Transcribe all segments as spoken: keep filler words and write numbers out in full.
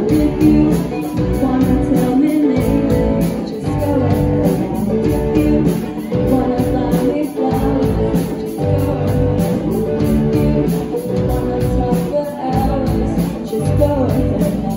If you wanna tell me later, just go ahead now. If you wanna buy me flowers, just go ahead. If you wanna talk for hours, just go ahead now.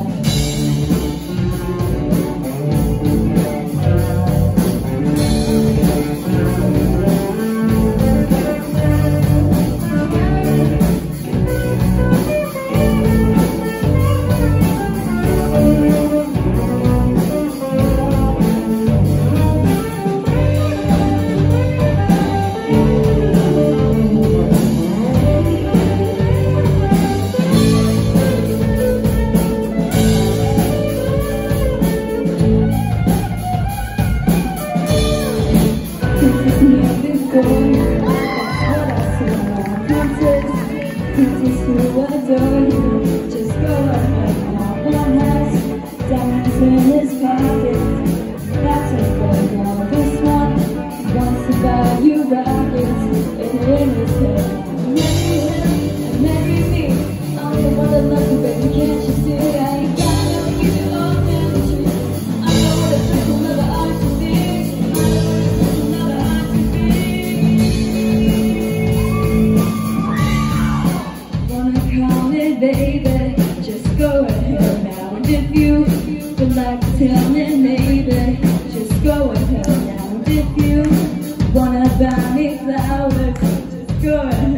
Princess who adore you, just go ahead now. One has diamonds in his pocket, that's a good now. This one wants to buy you rockets, and in his head. Marry him and marry me, I'm the one that loves you, baby, can't you see? I ain't got no give you all chemistry. I know what it takes another eye to see. I know what it takes another eye to see. Call me baby, just go ahead now. And if you would like to tell me maybe, just go ahead now. And if you wanna buy me flowers, just go ahead.